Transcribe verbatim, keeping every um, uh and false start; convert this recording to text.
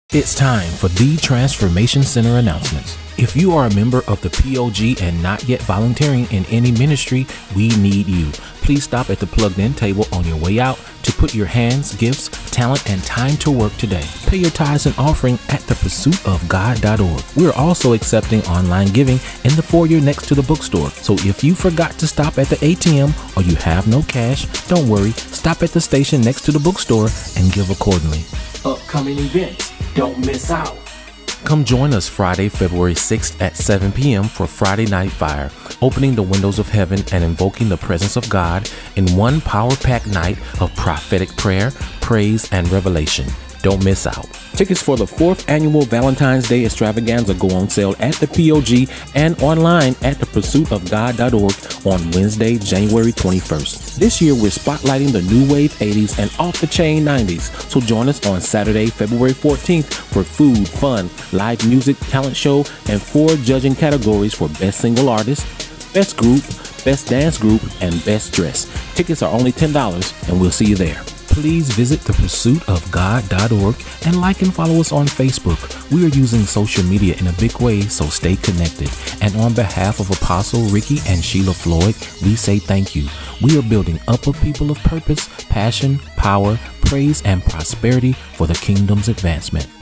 It's time for the Transformation Center announcements. If you are a member of the P O G and not yet volunteering in any ministry, we need you. Please stop at the plugged-in table on your way out to put your hands, gifts, talent, and time to work today. Pay your tithes and offering at the pursuit of god dot org. We are also accepting online giving in the foyer next to the bookstore. So if you forgot to stop at the A T M or you have no cash, don't worry. Stop at the station next to the bookstore and give accordingly. Upcoming events. Don't miss out. Come join us Friday, February sixth at seven p m for Friday Night Fire, opening the windows of heaven and invoking the presence of God in one power-packed night of prophetic prayer, praise, and revelation. Don't miss out. Tickets for the fourth annual Valentine's Day Extravaganza go on sale at the P O G and online at the pursuit of god dot org on Wednesday, January twenty-first. This year, we're spotlighting the new wave eighties and off-the-chain nineties, so join us on Saturday, February fourteenth for food, fun, live music, talent show, and four judging categories for Best Single Artist, Best Group, Best Dance Group, and Best Dress. Tickets are only ten dollars, and we'll see you there. Please visit the pursuit of god dot org and like and follow us on Facebook. We are using social media in a big way, so stay connected. And on behalf of Apostle Ricky and Sheila Floyd, we say thank you. We are building up a people of purpose, passion, power, praise, and prosperity for the kingdom's advancement.